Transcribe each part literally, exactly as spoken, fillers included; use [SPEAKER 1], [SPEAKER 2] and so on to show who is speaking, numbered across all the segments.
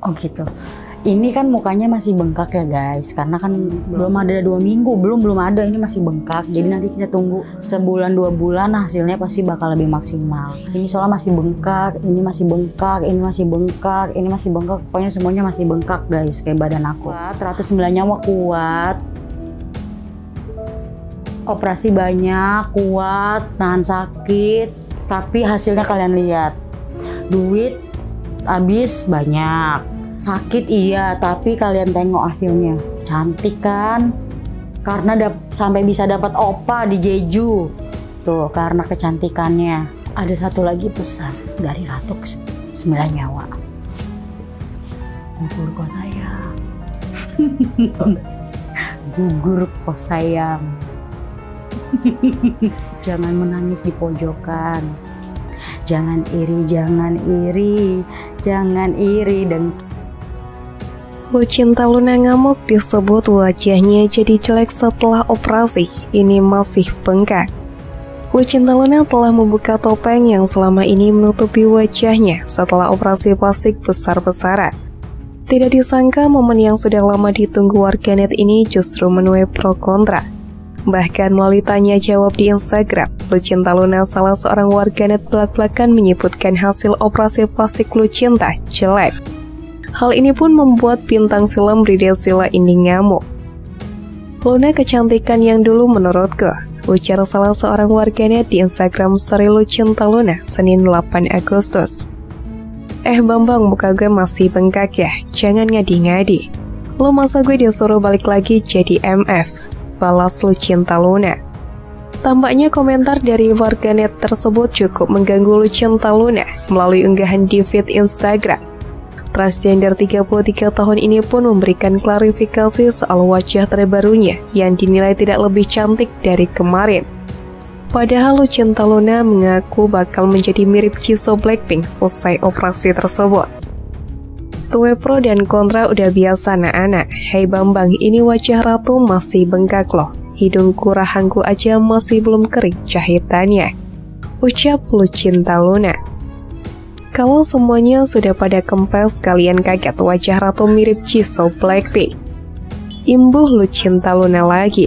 [SPEAKER 1] Oh gitu. Ini kan mukanya masih bengkak ya guys, karena kan belum, belum ada dua minggu, belum belum ada, ini masih bengkak. Jadi nanti kita tunggu sebulan dua bulan, hasilnya pasti bakal lebih maksimal. Ini soalnya masih bengkak, ini masih bengkak, ini masih bengkak, ini masih bengkak, pokoknya semuanya masih bengkak guys, kayak badan aku. seratus sembilan nyawa kuat, operasi banyak, kuat, tahan sakit, tapi hasilnya kalian lihat, duit habis banyak. Sakit iya, tapi kalian tengok hasilnya. Cantik kan? Karena sampai bisa dapat opa di Jeju. Tuh, karena kecantikannya. Ada satu lagi pesan dari Ratu Sembilan Nyawa. Gugur kok sayang. Gugur kok sayang. Jangan menangis di pojokan. Jangan iri, jangan iri, jangan iri dan
[SPEAKER 2] Lucinta Luna ngamuk disebut wajahnya jadi jelek setelah operasi, ini masih bengkak. Lucinta Luna telah membuka topeng yang selama ini menutupi wajahnya setelah operasi plastik besar-besaran. Tidak disangka momen yang sudah lama ditunggu warganet ini justru menuai pro kontra. Bahkan melalui tanya jawab di Instagram, Lucinta Luna salah seorang warganet belak-belakan menyebutkan hasil operasi plastik Lucinta jelek. Hal ini pun membuat bintang film Ridel Sila ini ngamuk. Luna kecantikan yang dulu menurutku, ujar salah seorang warganet di Instagram story Lucinta Luna Senin delapan Agustus. Eh Bambang, muka gue masih bengkak ya, jangan ngadi-ngadi. Lo masa gue disuruh balik lagi jadi M F, balas Lucinta Luna. Tampaknya komentar dari warganet tersebut cukup mengganggu Lucinta Luna melalui unggahan di feed Instagram. Transgender tiga puluh tiga tahun ini pun memberikan klarifikasi soal wajah terbarunya yang dinilai tidak lebih cantik dari kemarin. Padahal Lucinta Luna mengaku bakal menjadi mirip Jisoo Blackpink usai operasi tersebut. Tuwe pro dan kontra udah biasa anak-anak. Hei Bambang, ini wajah Ratu masih bengkak loh. Hidungku rahangku aja masih belum kering jahitannya, ucap Lucinta Luna. Kalau semuanya sudah pada kempes, kalian kaget wajah Ratu mirip Jisoo Blackpink. Imbuh Lucinta Luna lagi.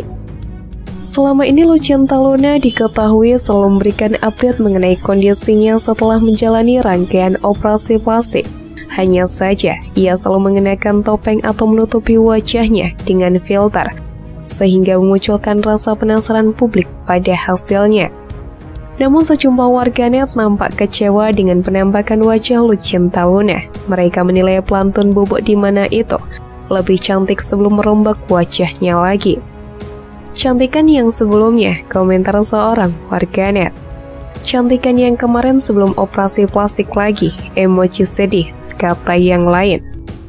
[SPEAKER 2] Selama ini Lucinta Luna diketahui selalu memberikan update mengenai kondisinya setelah menjalani rangkaian operasi plastik. Hanya saja, ia selalu mengenakan topeng atau menutupi wajahnya dengan filter, sehingga memunculkan rasa penasaran publik pada hasilnya. Namun sejumlah warganet nampak kecewa dengan penampakan wajah Lucinta Luna. Mereka menilai pelantun bobok di mana itu lebih cantik sebelum merombak wajahnya lagi. Cantikan yang sebelumnya, komentar seorang warganet. Cantikan yang kemarin sebelum operasi plastik lagi, emoji sedih, kata yang lain.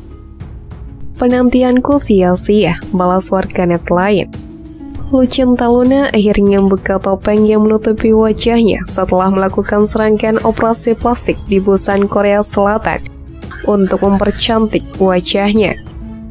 [SPEAKER 2] Penantianku sia-sia, balas warganet lain. Lucinta Luna akhirnya membuka topeng yang menutupi wajahnya setelah melakukan serangkaian operasi plastik di Busan, Korea Selatan untuk mempercantik wajahnya.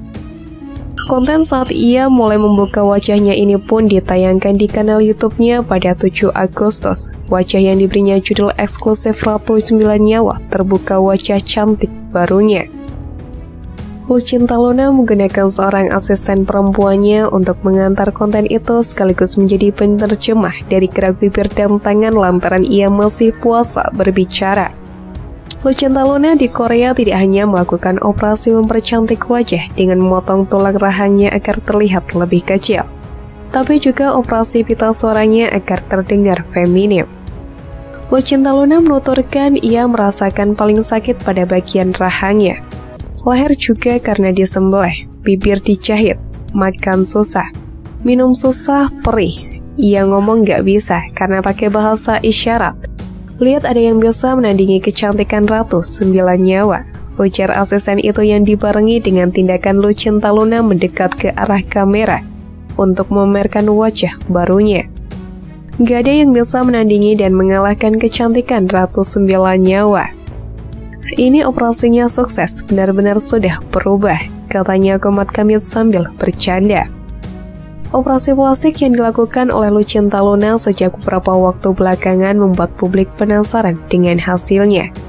[SPEAKER 2] Konten saat ia mulai membuka wajahnya ini pun ditayangkan di kanal YouTube-nya pada tujuh Agustus. Wajah yang diberinya judul eksklusif Ratu Sembilan Nyawa terbuka wajah cantik barunya. Lucinta Luna menggunakan seorang asisten perempuannya untuk mengantar konten itu sekaligus menjadi penerjemah dari gerak bibir dan tangan lantaran ia masih puasa berbicara. Lucinta Luna di Korea tidak hanya melakukan operasi mempercantik wajah dengan memotong tulang rahangnya agar terlihat lebih kecil, tapi juga operasi pita suaranya agar terdengar feminim. Lucinta Luna menuturkan ia merasakan paling sakit pada bagian rahangnya. Leher juga karena disembelih, bibir dijahit, makan susah, minum susah, perih. Ia ngomong gak bisa karena pakai bahasa isyarat. Lihat ada yang bisa menandingi kecantikan Ratu Sembilan Nyawa, ujar asisten itu yang dibarengi dengan tindakan Lucinta Luna mendekat ke arah kamera untuk memamerkan wajah barunya. Gak ada yang bisa menandingi dan mengalahkan kecantikan Ratu Sembilan Nyawa. Ini operasinya sukses, benar-benar sudah berubah, katanya Komat Kamit sambil bercanda. Operasi plastik yang dilakukan oleh Lucinta Luna sejak beberapa waktu belakangan membuat publik penasaran dengan hasilnya.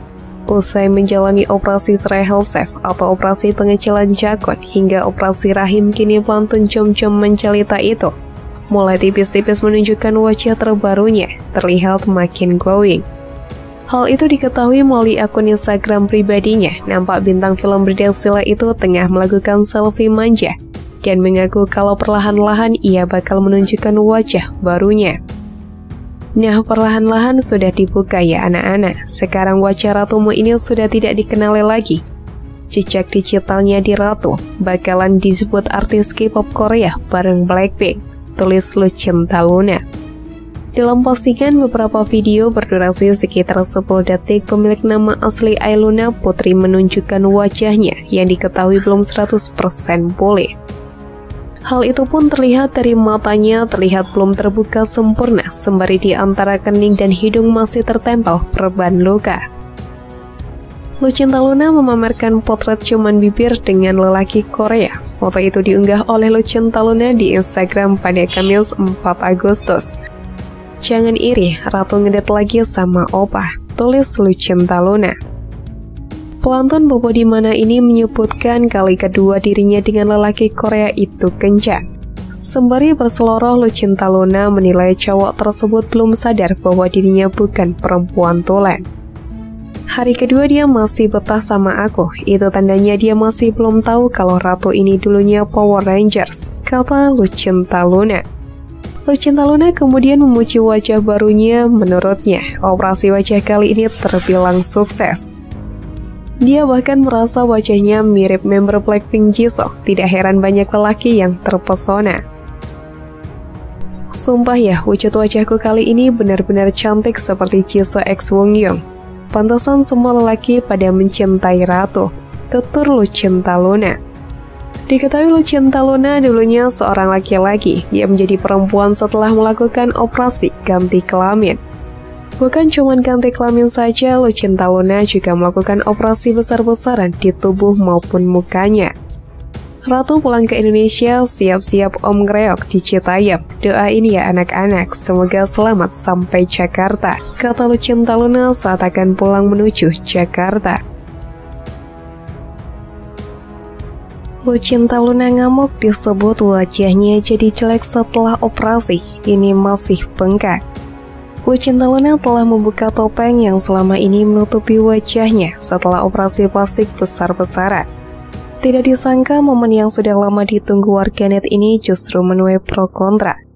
[SPEAKER 2] Usai menjalani operasi Trehalsef atau operasi pengecilan jakun hingga operasi rahim, kini pantun com-com mencelita itu mulai tipis-tipis menunjukkan wajah terbarunya terlihat makin glowing. Hal itu diketahui melalui akun Instagram pribadinya. Nampak bintang film berdaksila itu tengah melakukan selfie manja dan mengaku kalau perlahan-lahan ia bakal menunjukkan wajah barunya. Nah, perlahan-lahan sudah dibuka ya anak-anak. Sekarang wajah Ratumu ini sudah tidak dikenali lagi. Jejak digitalnya di Ratu bakalan disebut artis K-pop Korea bareng Blackpink, tulis Lucinta Luna. Dalam postingan beberapa video berdurasi sekitar sepuluh detik, pemilik nama asli Ailuna Putri menunjukkan wajahnya yang diketahui belum seratus persen pulih. Hal itu pun terlihat dari matanya terlihat belum terbuka sempurna, sembari di antara kening dan hidung masih tertempel perban luka. Lucinta Luna memamerkan potret cuman bibir dengan lelaki Korea. Foto itu diunggah oleh Lucinta Luna di Instagram pada Kamis empat Agustus. Jangan iri, Ratu ngedet lagi sama Opa, tulis Lucinta Luna. Pelantun Bobo Dimana ini menyebutkan kali kedua dirinya dengan lelaki Korea itu kencan. Sembari berseloroh, Lucinta Luna menilai cowok tersebut belum sadar bahwa dirinya bukan perempuan tulen. Hari kedua dia masih betah sama aku, itu tandanya dia masih belum tahu kalau Ratu ini dulunya Power Rangers, kata Lucinta Luna. Lucinta Luna kemudian memuji wajah barunya. Menurutnya, operasi wajah kali ini terbilang sukses. Dia bahkan merasa wajahnya mirip member Blackpink Jisoo. Tidak heran banyak lelaki yang terpesona. Sumpah ya, wujud wajahku kali ini benar-benar cantik seperti Jisoo X Wongyung. Pantesan semua lelaki pada mencintai Ratu, tutur Lucinta Luna. Diketahui Lucinta Luna dulunya seorang laki-laki. Dia menjadi perempuan setelah melakukan operasi ganti kelamin. Bukan cuma ganti kelamin saja, Lucinta Luna juga melakukan operasi besar-besaran di tubuh maupun mukanya. Ratu pulang ke Indonesia, siap-siap Om Ngreok di Citayam. Doain ya anak-anak, semoga selamat sampai Jakarta, kata Lucinta Luna saat akan pulang menuju Jakarta. Lucinta Luna ngamuk disebut wajahnya jadi jelek setelah operasi, ini masih bengkak. Lucinta Luna telah membuka topeng yang selama ini menutupi wajahnya setelah operasi plastik besar-besaran. Tidak disangka momen yang sudah lama ditunggu warganet ini justru menuai pro kontra.